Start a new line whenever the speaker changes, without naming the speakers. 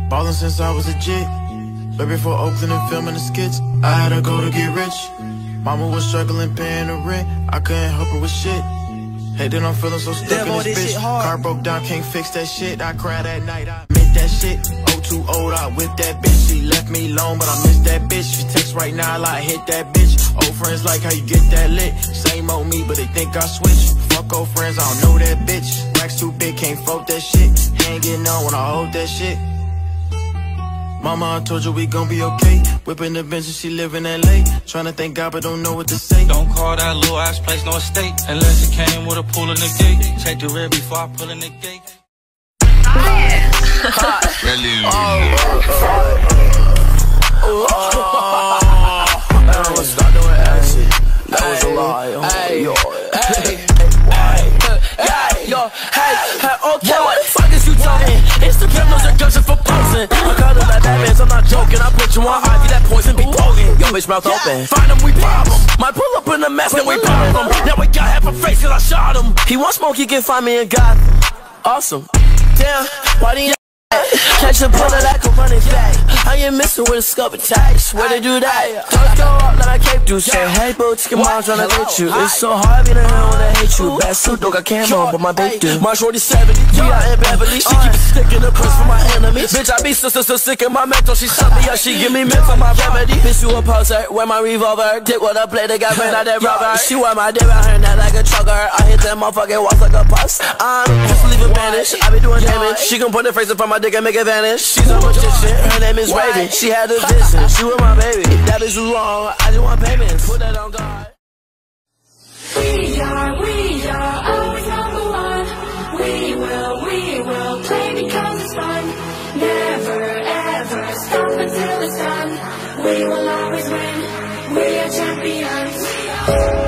Ballin' since I was a jit. Right before Oakland and filming the skits, I had to go to get rich. Mama was struggling paying the rent, I couldn't help her with shit. Hey, then I'm feeling so stuck in this bitch. Car broke down, can't fix that shit. I cried at night, I admit that shit. Oh, too old, I whipped that bitch. She left me alone, but I miss that bitch. She text right now, I hit that bitch. Old friends like how you get that lit. Same old me, but they think I switched. Fuck old friends, I don't know that bitch. Racks too big, can't fuck that shit. Ain't getting on when I hold that shit. Mama, I told you we gon' be okay. Whipping the bench and she live in LA. Tryna thank God but don't know what to say.
Don't call that little ass place no estate, unless it came with a pool in the gate. Check the rear before I pull in the gate.
Let's start doing action. That was a lie. Okay, what the fuck is you talking? Instagram knows your girls are for posing. I call it like Batman, I'm not joking. I put you on Ivy, that poison be potent. Yo, bitch, mouth open. Find him, we problem. Might pull up in the mask and we problem. Now we got half a face cause I shot him. He want smoke, he can find me in Gotham. Awesome. Damn, why do you catch a puller like a running back? I ain't missing with a scope attached. Where they do that? Let's go up like I cape do. Say, hey, boo, chicken mom tryna hit you. It's so hard being a hell when I hate you. Bad suit, dog, I can't on, but my bait do. My shorty 70, we out in Beverly. She keep sticking the puss for my enemies. Bitch, I be so sick in my mental. She suck me up, she give me mint for my remedy. Bitch, you a poser, wear my revolver. Dick what I play, they got ran out that rubber. She wear my dick out her neck like a trucker. I hit that motherfucking walls like a bus. I'm just leaving vanish. I be doing damage. She gon' put her face up on my dick and make it vanish. She's a magician, her name is Raven. She had a vision, she was my baby. If that bitch was wrong, I just want payments. Put that on God.
We are always number one. We will play because it's fun. Never ever stop until it's done. We will always win. We are champions.